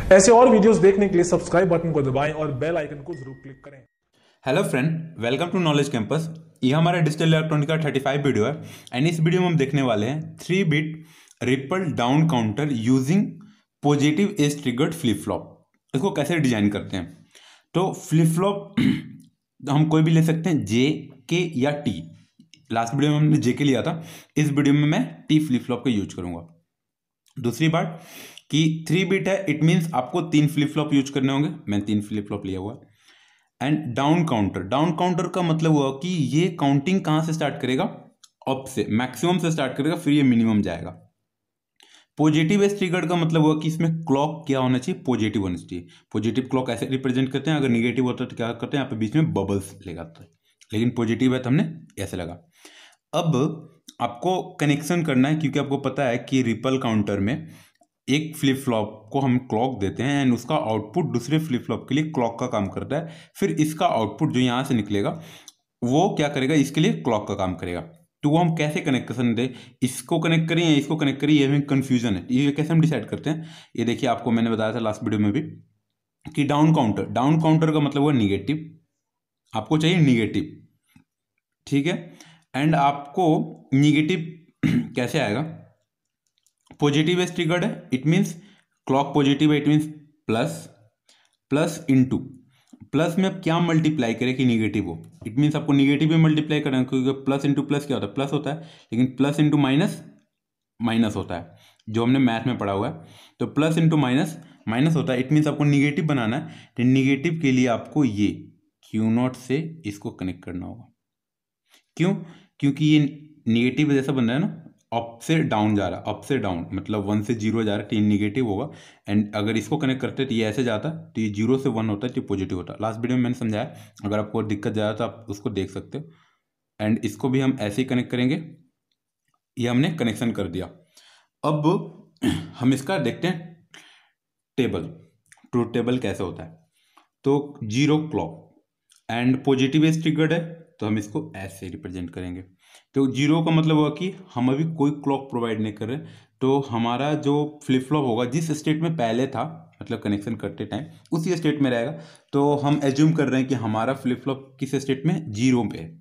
ऐसे और वीडियोस देखने के लिए सब्सक्राइब बटन को दबाएं और बेल आइकन को जरूर क्लिक करें। Hello friend, welcome to knowledge campus. ये हमारा डिजिटल इलेक्ट्रॉनिक का 35 वीडियो है एंड इस वीडियो में हम देखने वाले हैं 3 bit ripple down counter using positive edge triggered flip flop. इसको कैसे डिजाइन करते हैं। तो फ्लिप फ्लॉप हम कोई भी ले सकते हैं, जे, के या टी। लास्ट वीडियो में हमने जे के लिया था, इस वीडियो में मैं टी फ्लिप फ्लॉप का यूज करूंगा। दूसरी बात कि 3 बिट है, इट मीन्स आपको 3 फ्लिप फ्लॉप यूज करने होंगे। मैं 3 फ्लिप फ्लॉप लिया हुआ। एंड डाउन काउंटर का मतलब हुआ कि ये काउंटिंग कहां से स्टार्ट करेगा, अप से, मैक्सिमम से स्टार्ट करेगा, फिर ये मिनिमम जाएगा। पॉजिटिव एज ट्रिगर्ड का मतलब हुआ कि इसमें क्लॉक क्या होना चाहिए, पॉजिटिव होना चाहिए। पॉजिटिव क्लॉक ऐसे रिप्रेजेंट करते हैं, अगर निगेटिव होता है तो क्या करते हैं, यहाँ पे बीच में बबल्स लगाते हैं, लेकिन पॉजिटिव है तो हमने ऐसे लगा। अब आपको कनेक्शन करना है, क्योंकि आपको पता है कि रिपल काउंटर में एक फ्लिप फ्लॉप को हम क्लॉक देते हैं एंड उसका आउटपुट दूसरे फ्लिप फ्लॉप के लिए क्लॉक का काम करता है। फिर इसका आउटपुट जो यहाँ से निकलेगा वो क्या करेगा, इसके लिए क्लॉक का काम करेगा। तो वो हम कैसे कनेक्शन दें, इसको कनेक्ट करें या इसको कनेक्ट करें, ये हमें कन्फ्यूजन है। ये कैसे हम डिसाइड करते हैं, ये देखिए, आपको मैंने बताया था लास्ट वीडियो में भी कि डाउन काउंटर का मतलब हुआ निगेटिव। आपको चाहिए निगेटिव, ठीक है। एंड आपको निगेटिव कैसे आएगा, पॉजिटिव एज ट्रिगर्ड है, इट मीन्स क्लॉक पॉजिटिव है, it means plus, plus into, plus में अब क्या मल्टीप्लाई करें कि निगेटिव हो, इट मीन्स आपको निगेटिव में मल्टीप्लाई करना है, क्योंकि प्लस इंटू प्लस क्या होता है, प्लस होता है, लेकिन प्लस इंटू माइनस माइनस होता है, जो हमने मैथ में पढ़ा हुआ है। तो प्लस इंटू माइनस माइनस होता है, इट मीन्स आपको निगेटिव बनाना है। तो निगेटिव के लिए आपको ये क्यू नॉट से इसको कनेक्ट करना होगा। क्यों, क्योंकि ये निगेटिव जैसा बन रहा है ना, अप से डाउन जा रहा है, अप से डाउन मतलब 1 से 0 जा रहा है, तो ये निगेटिव होगा। एंड अगर इसको कनेक्ट करते तो ये ऐसे जाता, तो ये 0 से 1 होता है, तो पॉजिटिव होता है। लास्ट वीडियो में मैंने समझाया, अगर आपको दिक्कत ज़्यादा तो आप उसको देख सकते हो। एंड इसको भी हम ऐसे ही कनेक्ट करेंगे, ये हमने कनेक्शन कर दिया। अब हम इसका देखते हैं टेबल, ट्रूथ टेबल कैसे होता है। तो 0 clock and positive edge triggered है, तो हम इसको ऐसे रिप्रेजेंट करेंगे। तो 0 का मतलब हुआ कि हम अभी कोई क्लॉक प्रोवाइड नहीं कर रहे, तो हमारा जो फ्लिप फ्लॉप होगा जिस स्टेट में पहले था, मतलब कनेक्शन करते टाइम उसी स्टेट में रहेगा। तो हम एज्यूम कर रहे हैं कि हमारा फ्लिप फ्लॉप किस स्टेट में, 0 पे है,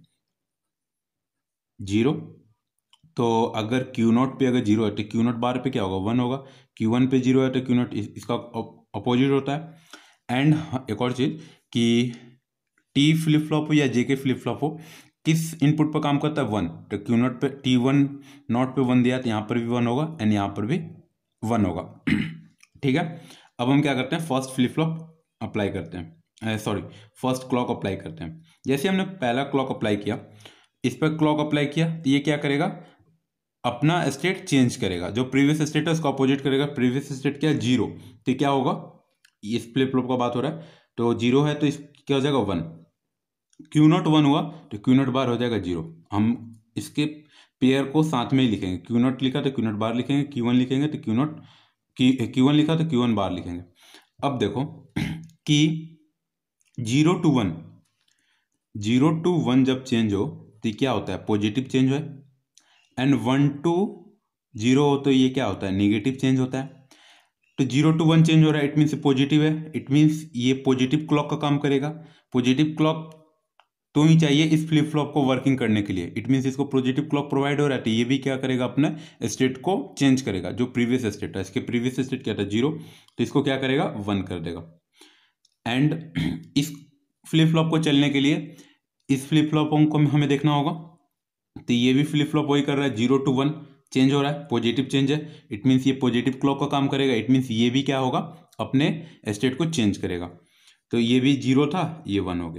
0। तो अगर क्यू नॉट पे अगर 0 है तो क्यू नॉट बार पे क्या होगा, 1 होगा। Q1 पे 0 है तो क्यू नॉट इसका अपोजिट होता है। एंड एक और चीज कि टी फ्लिप फ्लॉप हो या जे के फ्लिप फ्लॉप हो, किस इनपुट पर काम करता है, 1। तो क्यू नॉट पे T1 नॉट पे 1 दिया, तो यहाँ पर भी 1 होगा एंड यहाँ पर भी 1 होगा। ठीक है। अब हम क्या करते हैं, फर्स्ट फ्लिप फ्लॉप अप्लाई करते हैं, सॉरी, फर्स्ट क्लॉक अप्लाई करते हैं। जैसे हमने पहला क्लॉक अप्लाई किया, इस पर क्लॉक अप्लाई किया, तो ये क्या करेगा, अपना स्टेट चेंज करेगा, जो प्रीवियस स्टेट है उसको अपोजिट करेगा। प्रीवियस स्टेट क्या है, 0, तो क्या होगा, इस फ्लिप फ्लॉप का बात हो रहा है, तो 0 है तो इस क्या हो जाएगा, 1। क्यू नॉट 1 हुआ तो क्यू नॉट बार हो जाएगा 0। हम इसके पेयर को साथ में ही लिखेंगे, क्यू नॉट लिखा तो क्यू नॉट बार लिखेंगे, Q1 लिखेंगे तो Q1 लिखा तो Q1 बार लिखेंगे। अब देखो कि 0 to 1, 0 to 1 जब चेंज हो तो क्या होता है, पॉजिटिव चेंज हो। एंड 1 to 0 हो तो ये क्या होता है, निगेटिव चेंज होता है। तो 0 to 1 चेंज हो रहा है, इट मीन्स पॉजिटिव है, इट मीन्स ये पॉजिटिव क्लॉक का काम करेगा। पॉजिटिव क्लॉक तो ही चाहिए इस फ्लिप फ्लॉप को वर्किंग करने के लिए, इट मीन्स इसको पॉजिटिव क्लॉक प्रोवाइड हो रहा है, तो ये भी क्या करेगा, अपने स्टेट को चेंज करेगा। जो प्रीवियस स्टेट है, इसके प्रीवियस स्टेट क्या था, 0, तो इसको क्या करेगा, 1 कर देगा। एंड इस फ्लिप फ्लॉप को चलने के लिए इस फ्लिप फ्लॉप को हमें देखना होगा, तो ये भी फ्लिप फ्लॉप वही कर रहा है, 0 to 1 चेंज हो रहा है, पॉजिटिव चेंज है, इट मीन्स ये पॉजिटिव क्लॉक का काम करेगा, इट मीन्स ये भी क्या होगा, अपने स्टेट को चेंज करेगा। तो ये भी 0 था, ये 1 हो गया।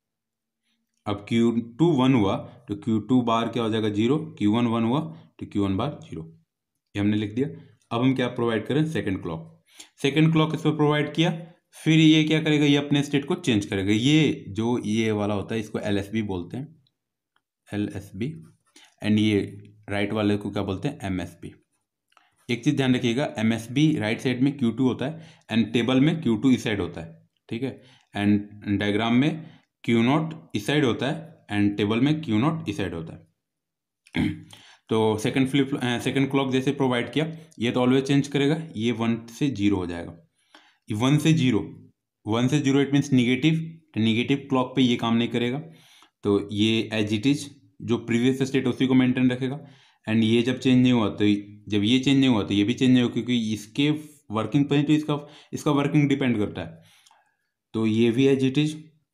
अब Q2 1 हुआ तो Q2 बार क्या हो जाएगा, 0। Q1 1 हुआ तो Q1 बार 0। ये हमने लिख दिया। अब हम क्या प्रोवाइड करें, सेकंड क्लॉक। सेकंड क्लॉक इस पर प्रोवाइड किया, फिर ये क्या करेगा, ये अपने स्टेट को चेंज करेगा। ये जो ये वाला होता है इसको LSB बोलते हैं, LSB। एंड ये राइट वाले को क्या बोलते हैं, MSB। एक चीज ध्यान रखिएगा, MSB राइट साइड में Q2 होता है एंड टेबल में Q2 इस साइड होता है, ठीक है। एंड डायग्राम में Q0 इस साइड होता है एंड टेबल में Q0 इस साइड होता है। तो सेकंड क्लॉक जैसे प्रोवाइड किया, ये तो ऑलवेज चेंज करेगा, ये 1 से 0 हो जाएगा। 1 से 0, 1 से 0 इट मीन्स निगेटिव, तो निगेटिव क्लॉक पे ये काम नहीं करेगा, तो ये एज इट इज जो प्रीवियस स्टेट उसी को मेंटेन रखेगा। एंड ये जब चेंज नहीं हुआ तो जब ये चेंज नहीं हुआ तो ये भी चेंज नहीं हुआ, क्योंकि इसके वर्किंग पर तो इसका वर्किंग डिपेंड करता है। तो ये भी एज इट इज,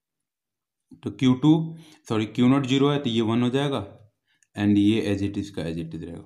तो Q0 0 है तो ये 1 हो जाएगा, एंड ये एज इट इज का एज इट इज रहेगा।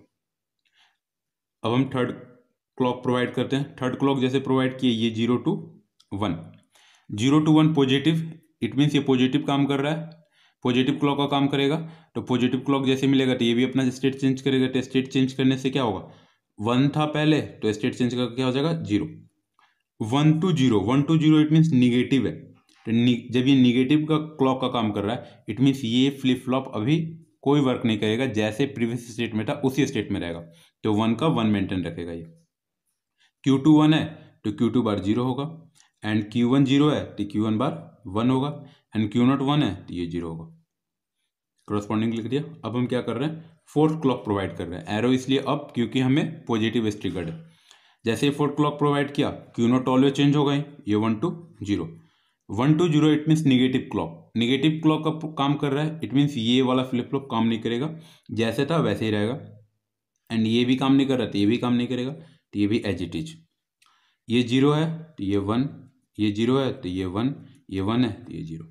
अब हम थर्ड क्लॉक प्रोवाइड करते हैं। थर्ड क्लॉक जैसे प्रोवाइड किए, ये 0 to 1, 0 to 1 पॉजिटिव, इट मीन्स ये पॉजिटिव काम कर रहा है, पॉजिटिव क्लॉक का काम करेगा। तो पॉजिटिव क्लॉक जैसे मिलेगा तो ये भी अपना स्टेट चेंज करेगा। तो स्टेट चेंज करने से क्या होगा, 1 था पहले, तो स्टेट चेंज करके क्या हो जाएगा 0। 1 to 0, 1 to 0 it means negative है, तो जब ये निगेटिव का क्लॉक का काम कर रहा है इट मीन्स ये फ्लिप फ्लॉप अभी कोई वर्क नहीं करेगा, जैसे प्रीवियस स्टेट में था उसी स्टेट में रहेगा। तो 1 का 1 मेंटेन रखेगा ये। Q2 1 है तो Q2 बार 0 होगा, एंड Q1 0 है तो Q1 बार 1 होगा, एंड Q0 1 है तो ये 0 होगा। करस्पॉन्डिंग लिख दिया। अब हम क्या कर रहे हैं, फोर्थ क्लॉक प्रोवाइड कर रहे हैं। एरो इसलिए अप क्योंकि हमें पॉजिटिव ट्रिगर्ड है। जैसे ही फोर्थ क्लॉक प्रोवाइड किया, Q0 ऑलवेज चेंज हो गई, ये 1 to 0, 1 to 0 it means negative clock. Negative clock का काम कर रहा है, इट मीन्स ये वाला फ्लिप फ्लॉप काम नहीं करेगा, जैसे था वैसे ही रहेगा। एंड ये भी काम नहीं कर रहा तो ये भी काम नहीं करेगा, तो ये भी एज इट इज। ये 0 है तो ये 1, ये 0 है तो ये 1, ये 1 है तो ये 0।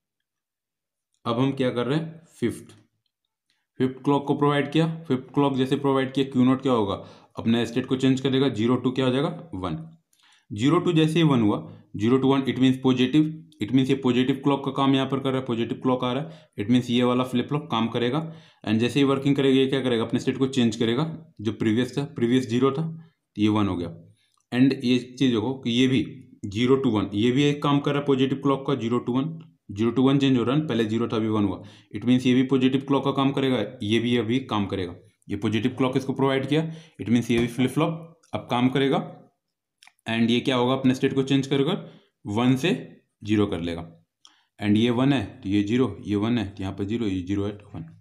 अब हम क्या कर रहे हैं, फिफ्थ क्लॉक को प्रोवाइड किया। फिफ्थ क्लॉक जैसे प्रोवाइड किया, Q0 क्या होगा, अपने स्टेट को चेंज करेगा, 0 to क्या हो जाएगा 1, 0 to जैसे ही 1 हुआ, 0 to 1 it means positive, it means ये पॉजिटिव क्लॉक का काम यहाँ पर कर रहा है, पॉजिटिव क्लॉक आ रहा है, इट मीन्स ये वाला फ्लिप फ्लॉप काम करेगा। एंड जैसे ही वर्किंग करेगा ये क्या करेगा, अपने स्टेट को चेंज करेगा, जो प्रीवियस था, प्रीवियस 0 था तो ये 1 हो गया। एंड ये चीज़ देखो कि ये भी 0 to 1, ये भी एक काम कर रहा है पॉजिटिव क्लॉक का, 0 to 1, 0 to 1 चेंज हो रहा है, पहले 0 था अभी 1 हुआ, इट मीन्स ये भी पॉजिटिव क्लॉक का काम करेगा, ये भी अभी काम करेगा। ये पॉजिटिव क्लॉक इसको प्रोवाइड किया, इट मीन्स ये भी फ्लिप फ्लॉप अब काम करेगा। एंड ये क्या होगा, अपने स्टेट को चेंज कर 1 से 0 कर लेगा। एंड ये 1 है तो ये 0, ये 1 है तो यहाँ पर 0, ये 0 है तो 1।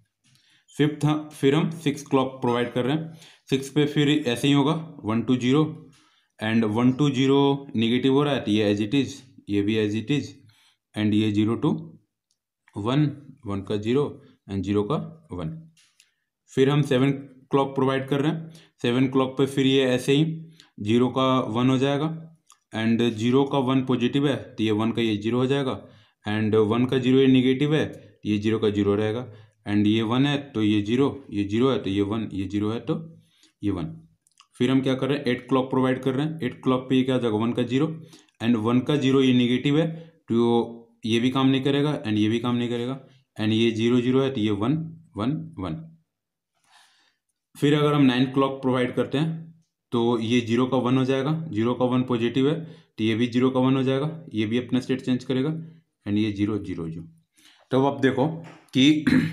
फिर हम 6 क्लॉक प्रोवाइड कर रहे हैं। 6 पे फिर ऐसे ही होगा, 1 to 0, एंड 1 to 0 निगेटिव हो रहा है तो ये एज इट इज, ये भी एज इट इज, एंड ये 0 to 1, 1 का 0 एंड 0 का 1। फिर हम 7 क्लॉक प्रोवाइड कर रहे हैं। 7 क्लॉक पे फिर ये ऐसे ही 0 का 1 हो जाएगा, एंड 0 का 1 पॉजिटिव है तो ये 1 का ये 0 हो जाएगा, एंड 1 का 0 ये निगेटिव है तो ये 0 का 0 रहेगा, एंड ये 1 है तो ये 0, ये 0 है तो ये 1, ये 0 है तो ये 1। फिर हम क्या कर रहे हैं, 8 क्लॉक प्रोवाइड कर रहे हैं। 8 क्लॉक पे ये क्या हो जाएगा, 1 का 0, एंड 1 का 0 ये निगेटिव है तो ये भी काम नहीं करेगा, एंड ये भी काम नहीं करेगा, एंड ये 0 0 है तो ये 1 1 1। फिर अगर हम 9 क्लॉक प्रोवाइड करते हैं तो ये 0 का 1 हो जाएगा, 0 का 1 पॉजिटिव है तो ये भी 0 का 1 हो जाएगा, ये भी अपना स्टेट चेंज करेगा, एंड ये 0 0 0। तो अब आप देखो कि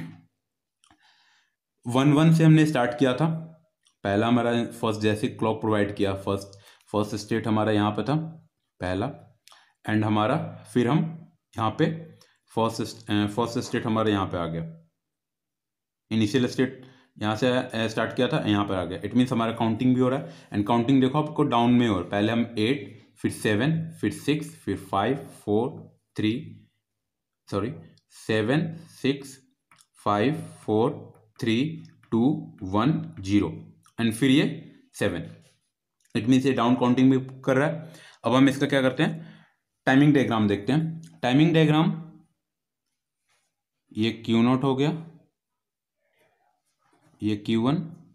1 1 से हमने स्टार्ट किया था। पहला हमारा फर्स्ट जैसे क्लॉक प्रोवाइड किया, फर्स्ट स्टेट हमारा यहाँ पे था पहला, एंड हमारा फिर हम यहाँ पे फर्स्ट स्टेट हमारा यहाँ पे आ गया। इनिशियल स्टेट यहाँ से स्टार्ट किया था, यहाँ पर आ गया, इट मीन्स हमारा काउंटिंग भी हो रहा है। एंड काउंटिंग देखो आपको डाउन में हो रहा है, पहले हम 8, फिर 7, फिर 6, फिर 5 4 3 सॉरी 7 6 5 4 3 2 1 0, एंड फिर ये 7, इट मीन्स ये डाउन काउंटिंग भी कर रहा है। अब हम इसका क्या करते हैं, टाइमिंग डायग्राम देखते हैं। टाइमिंग डायग्राम, ये Q0 हो गया, ये Q1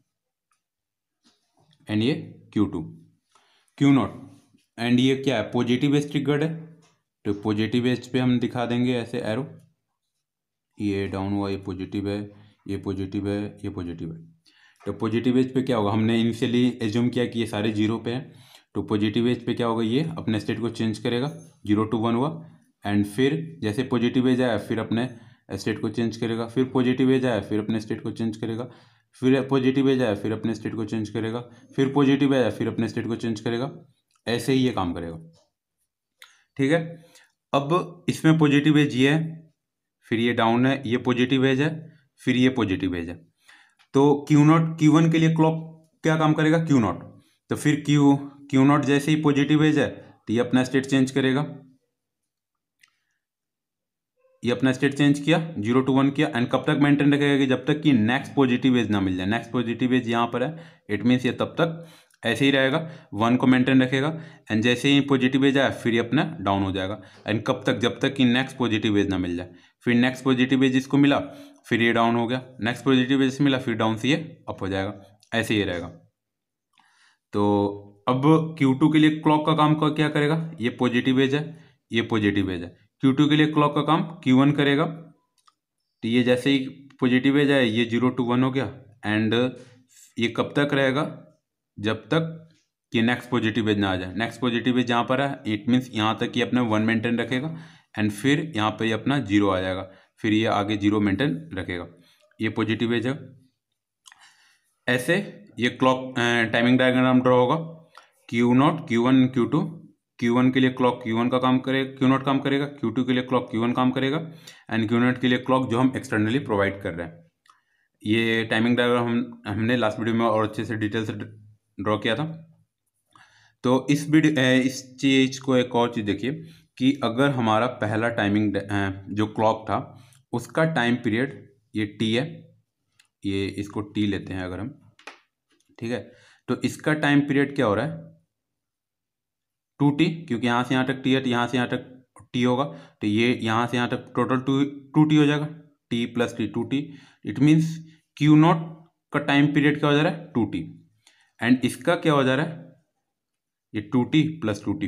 एंड ये Q2, Q0, एंड ये क्या है, पॉजिटिव एज ट्रिगर्ड है तो पॉजिटिव एज पे हम दिखा देंगे ऐसे एरो, ये डाउन हुआ, ये पॉजिटिव है, ये पॉजिटिव है, ये पॉजिटिव है। तो पॉजिटिव एज पे क्या होगा, हमने इनिशियली एज्यूम किया कि ये सारे 0 पे हैं, तो पॉजिटिव एज पे क्या होगा, ये अपने स्टेट को चेंज करेगा, 0 to 1 हुआ, एंड फिर जैसे पॉजिटिव एज आया फिर अपने स्टेट को चेंज करेगा, फिर पॉजिटिव एज आया फिर अपने स्टेट को चेंज करेगा, फिर पॉजिटिव एज आया फिर अपने स्टेट को चेंज करेगा, फिर पॉजिटिव आया फिर अपने स्टेट को चेंज करेगा, ऐसे ही ये काम करेगा। ठीक है, अब इसमें पॉजिटिव एज ये है, फिर ये डाउन है, ये पॉजिटिव एज है, फिर ये पॉजिटिव एज है। तो Q0 Q1 के लिए क्लॉक क्या काम करेगा, Q0, तो फिर Q0 जैसे ही पॉजिटिव एज है तो ये अपना स्टेट चेंज करेगा, ये अपना स्टेट चेंज किया, 0 to 1 किया, एंड कब तक मेंटेन रखेगा कि जब तक कि नेक्स्ट पॉजिटिव एज ना मिल जाए। नेक्स्ट पॉजिटिव एज यहाँ पर है, इट मीन्स ये तब तक ऐसे ही रहेगा, 1 को मेंटेन रखेगा, एंड जैसे ही पॉजिटिव एज आए फिर ये अपना डाउन हो जाएगा। एंड कब तक, जब तक कि नेक्स्ट पॉजिटिव एज ना मिल जाए। फिर नेक्स्ट पॉजिटिव एज इसको मिला, फिर ये डाउन हो गया, नेक्स्ट पॉजिटिव एज मिला, फिर डाउन से ये अप हो जाएगा, ऐसे ही रहेगा। तो अब Q2 के लिए क्लॉक का काम क्या करेगा, ये पॉजिटिव एज है, ये पॉजिटिव एज है। Q2 के लिए क्लॉक का काम Q1 करेगा, तो ये जैसे ही पॉजिटिव एज है ये 0 to 1 हो गया, एंड ये कब तक रहेगा, जब तक कि नेक्स्ट पॉजिटिव एज ना आ जाए। नेक्स्ट पॉजिटिव एज यहाँ पर है, इट मीन्स यहाँ तक ये अपना 1 मेंटेन रखेगा, एंड फिर यहाँ पे ये अपना 0 आ जाएगा, फिर ये आगे 0 मेंटेन रखेगा, ये पॉजिटिव एज है। ऐसे ये क्लॉक टाइमिंग डायग्राम ड्रॉ होगा, Q0, Q1, Q2। Q1 के लिए क्लॉक Q1 का काम करेगा, Q0 काम करेगा, Q2 के लिए क्लॉक Q1 काम करेगा, एंड Q0 के लिए क्लॉक जो हम एक्सटर्नली प्रोवाइड कर रहे हैं। ये टाइमिंग डायग्राम हमने लास्ट वीडियो में और अच्छे से डिटेल से ड्रॉ किया था। तो इस चीज़ को एक और चीज़ देखिए कि अगर हमारा पहला टाइमिंग जो क्लॉक था उसका टाइम पीरियड ये T है, ये इसको T लेते हैं अगर हम, ठीक है, तो इसका टाइम पीरियड क्या हो रहा है 2T, क्योंकि यहाँ से यहाँ तक T है, तो यहाँ से यहाँ तक T होगा, तो ये यहाँ से यहाँ तक टोटल 2T हो जाएगा, T + T 2T। It means Q0 का टाइम पीरियड क्या हो जा रहा है 2T, एंड इसका क्या हो जा रहा है ये 2T + 2T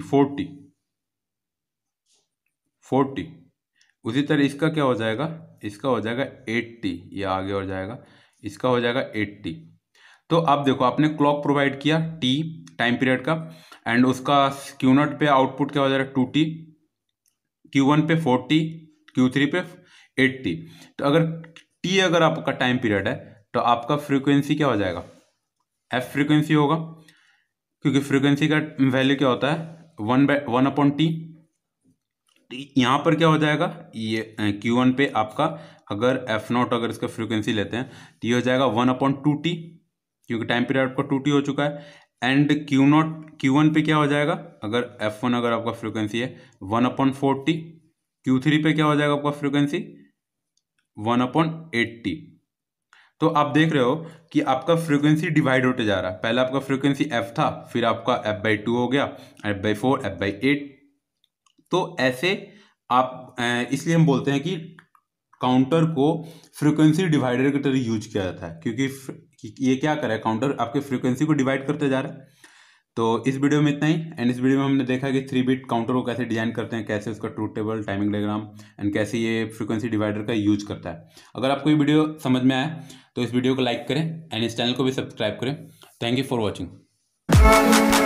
4T। उसी तरह इसका क्या हो जाएगा, इसका हो जाएगा 8T, ये आगे हो जाएगा, इसका हो जाएगा 8T। तो आप देखो आपने क्लॉक प्रोवाइड किया T टाइम पीरियड का, एंड उसका Q0 पे आउटपुट क्या हो जा रहा है 2T, Q1 पे 4T, Q3 पे 8T। तो अगर T अगर आपका टाइम पीरियड है तो आपका फ्रीक्वेंसी क्या हो जाएगा, F फ्रीक्वेंसी होगा, क्योंकि फ्रीक्वेंसी का वैल्यू क्या होता है 1/T। यहाँ पर क्या हो जाएगा, ये Q1 पे आपका अगर F0 अगर इसका फ्रीक्वेंसी लेते हैं तो ये हो जाएगा 1/2T, क्योंकि टाइम पीरियड आपका 2T हो चुका है। एंड Q1 पे क्या हो जाएगा, अगर F1 अगर आपका फ्रीक्वेंसी है 1/4T, Q3 पे क्या हो जाएगा आपका फ्रीक्वेंसी 1/8T। तो आप देख रहे हो कि आपका फ्रीक्वेंसी डिवाइड होते जा रहा है, पहले आपका फ्रीक्वेंसी F था, फिर आपका F/2 हो गया, F/4, F/8। तो ऐसे आप इसलिए हम बोलते हैं कि काउंटर को फ्रीक्वेंसी डिवाइडर की तरह यूज किया जाता है, क्योंकि ये क्या कर रहा है, काउंटर आपके फ्रीक्वेंसी को डिवाइड करते जा रहा है। तो इस वीडियो में इतना ही, एंड इस वीडियो में हमने देखा कि 3 बिट काउंटर को कैसे डिजाइन करते हैं, कैसे उसका truth table, timing diagram, and कैसे ये फ्रीक्वेंसी डिवाइडर का यूज करता है। अगर आपको ये वीडियो समझ में आया तो इस वीडियो को लाइक करें, एंड इस चैनल को भी सब्सक्राइब करें। Thank you for watching.